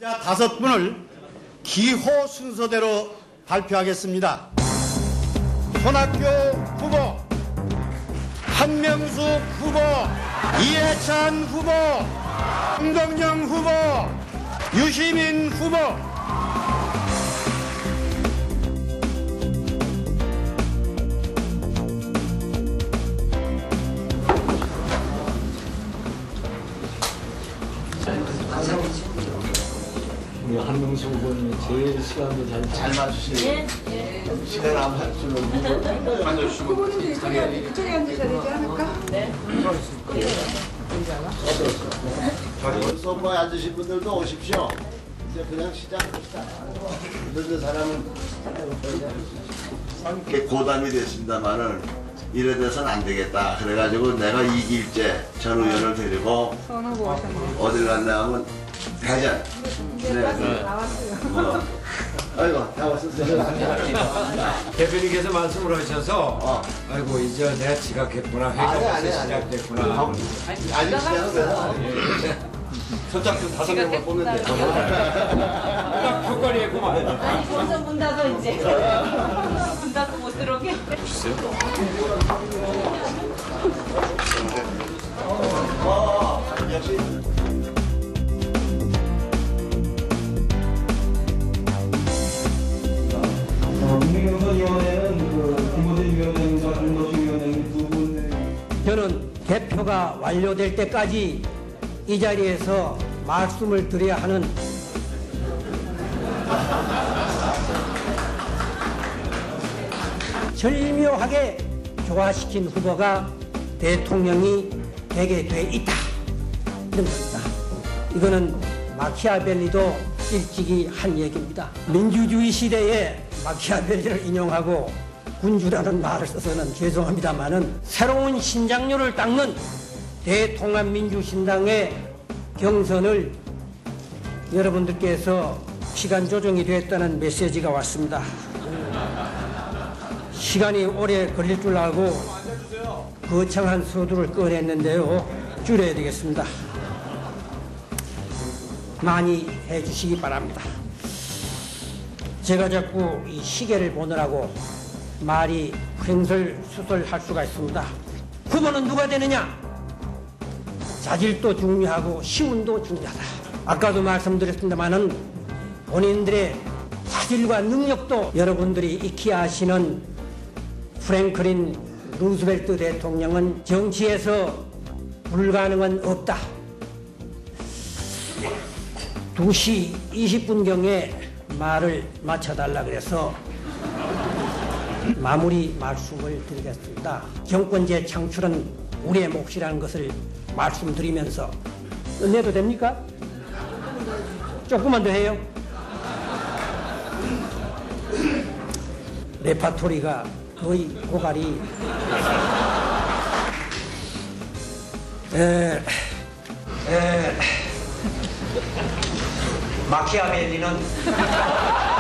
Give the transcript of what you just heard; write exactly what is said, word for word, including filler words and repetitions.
자, 다섯 분을 기호 순서대로 발표하겠습니다. 손학규 후보, 한명숙 후보, 이해찬 후보, 홍동영 후보, 유시민 후보. 우리 한명숙 후보님이 제일 시간도 잘, 잘 맞추시네요. 예, 예. 시간 안 맞추는 앉아주시고. 후보님도 이쪽에, 이쪽에 앉으셔야 되지 않을까? 네. 여기 소파에 앉으신 분들도 오십시오. 이제 그냥 시작합시다. 늦은 사람은 함께 고담이 됐습니다만은 이래 돼서는 안 되겠다. 그래가지고 내가 이길째 전 의원을 데리고 어딜 갔냐 하면 대전. 네, 네. 나왔어요. 아이고, 다 왔었어요. 대표님께서 말씀을 하셔서 어. 아이고 이제 내가 지각했구나. 회가 벌써 시작됐구나. 아직 시작은 돼요. 선착순 다섯 명만 뽑면 돼. 딱 표거리했구만. 아니 벌써 문 닫아 이제. 문 닫고 못 들어오게. 어, 역시. 저는 개표가 완료될 때까지 이 자리에서 말씀을 드려야 하는 절묘하게 조화시킨 후보가 대통령이 되게 돼 있다. 이런 겁니다. 이거는 마키아벨리도 일찍이 한 얘기입니다. 민주주의 시대에 마키아벨리를 인용하고 군주라는 말을 써서는 죄송합니다만은 새로운 신장류를 닦는 대통합민주신당의 경선을 여러분들께서 시간 조정이 됐다는 메시지가 왔습니다. 시간이 오래 걸릴 줄 알고 거창한 서두를 꺼냈는데요. 줄여야 되겠습니다. 많이 해주시기 바랍니다. 제가 자꾸 이 시계를 보느라고 말이 횡설수설할 수가 있습니다. 후보는 누가 되느냐? 자질도 중요하고 시운도 중요하다. 아까도 말씀드렸습니다마는 본인들의 자질과 능력도 여러분들이 익히 아시는 프랭클린 루스벨트 대통령은 정치에서 불가능은 없다. 두 시 이십 분경에 말을 마쳐달라 그래서 마무리 말씀을 드리겠습니다. 정권제 창출은 우리의 몫이라는 것을 말씀드리면서 끝내도 됩니까? 조금만 더 해요. 레파토리가 거의 고갈이. 에, 에, 마키아벨리는